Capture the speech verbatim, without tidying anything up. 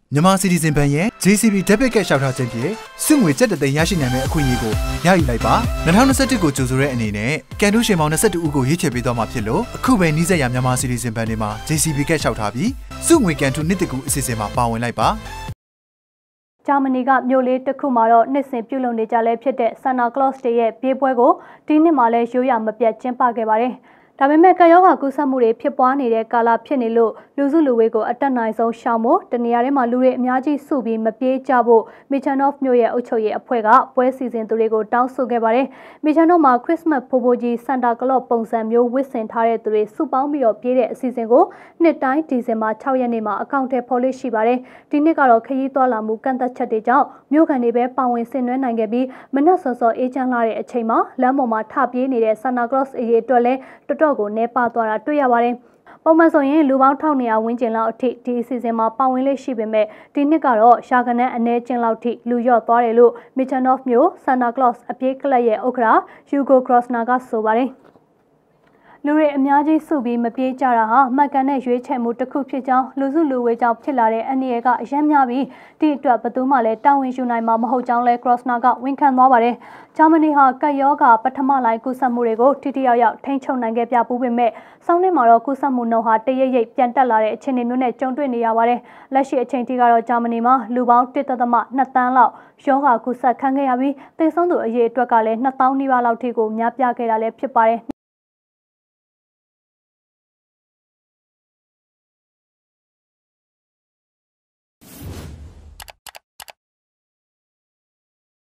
မြန်မာစီတီဇင်ဘဏ်ရဲ့ ဂျေးစီဘီ Debit Card လျှောက်ထားခြင်းဖြင့်စုငွေကျပ်တစ်သိန်းရရှိနိုင်မယ့်အခွင့်အရေးကိုရယူလိုက်ပါ၂၀၂၁ကိုကြိုဆိုတဲ့အနေနဲ့ကန်တူးရှင်ပေါင်း၂၁ဦးကိုရွေးချယ်ပေးသွားမှာဖြစ်လို့အခုပဲနှီးစက်ရမြန်မာစီတီဇင်ဘဏ်တွေမှာ ဂျေးစီဘီ Card လျှောက်ထားပြီးစုငွေကန်တူးနှစ်တကူအစီအစဉ်မှာပါဝင်လိုက်ပါဂျာမနီကမြို့လေးတစ်ခုမှာတော့နှစ်စဉ်ပြုလုပ်နေကြလဲဖြစ်တဲ့ Santa Claus တွေရဲ့ပြေးပွဲကိုဒီနှစ်မှာလဲရိုးရာမပြတ်ကျင်းပခဲ့ပါတယ်။ဒါပေမဲ့ကရောဂါကူးစက်မှုတွေဖြစ်ပွားနေတဲ့ကာလဖြစ်နေလို့လူစုလူဝေးကိုအတက်နိုင်ဆုံးရှောင်ဖို့တနေရာထဲမှာလူတွေအများကြီးစုပြီးမပြေးကြဖို့မီချန်နော့ဖ်မြို့ရဲ့အုပ်ချုပ်ရေးအဖွဲ့ကပွဲစီစဉ်သူတွေကိုတောင်းဆိုခဲ့ပါတယ်။မီချန်နော့မှာခရစ်စမတ်ဖိုးဖိုးကြီးဆန်တာကလော့ပုံစံမျိုးဝတ်ဆင်ထားတဲ့သူတွေစုပေါင်းပြီးတော့ပြေးတဲ့အစီအစဉ်ကိုနှစ်တိုင်းဒီဇင်ဘာ၆ရက်နေ့မှာအကောင့်ထဲဖော်လို့ရှိပါတယ်။ဒီနှစ်ကတော့ခရီးသွားလာမှုကန့်သက်ချက်တွေကြောင့်မြို့ခံတွေပဲပါဝင်ဆင်နွှဲနိုင်ခဲ့ပြီးမနက်စောစောအေးချမ်းလာတဲ့အချိန်မှာလမ်းပေါ်မှာထပြေးနေတဲ့ဆန်တာကလော့အရေးအတွက်လဲတော်တော်ကိုနေပါသွားတာတွေ့ရပါတယ်။ပုံမှန်ဆိုရင်လူပေါင်းထောင်နေရာဝန်းကျင်လောက်အထိဒီအစီအစဉ်မှာပါဝင်လေးရှိပေမဲ့ဒီနှစ်ကတော့ရှာကနန်းအနေချင်းလောက်ထိလူရော့သွားတယ်လို့မီချန်နော့ဖ်မြို့ Santa Claus အပြေးကလပ်ရဲ့ဥက္ကဋ္ဌ Hugo Grossner ကဆိုပါတယ်။လူတွေအများကြီးစုပြီးမပြေးကြတာဟာမှတ်ကန်တဲ့ရွေးချယ်မှုတစ်ခုဖြစ်ကြောင်းလူစုလူဝေးကြောင့်ဖြစ်လာတဲ့အန္တရာယ်ကအယံများပြီးဒီအတွက်ဘယ်သူမှလည်းတာဝန်ယူနိုင်မှာမဟုတ်ကြောင်းလဲ Grossner ကဝန်ခံသွားပါတယ်။ဂျာမနီဟာကပ်ရောဂါပထမလိုင်းကူးစက်မှုတွေကိုထိထိရောက်ရောက်ထိန်းချုပ်နိုင်ခဲ့ပြပူးပေမဲ့ဆောင်းနှစ်မှာတော့ကူးစက်မှုနှုန်းဟာတရိပ်ရိပ်ပြန်တက်လာတဲ့အခြေအနေမျိုးနဲ့ကြုံတွေ့နေရပါတယ်။လက်ရှိအချိန်ထိကတော့ဂျာမနီမှာလူပေါင်းတစ်သက်သမနှစ်တန်းလောက်ရောဂါကူးစက်ခံခဲ့ရပြီးသေဆုံးသူအရေအတွက်ကလည်းနှစ်သောင်းနီးပါးလောက်ထိကိုများပြားခဲ့တာလည်းဖြစ်ပါတယ်။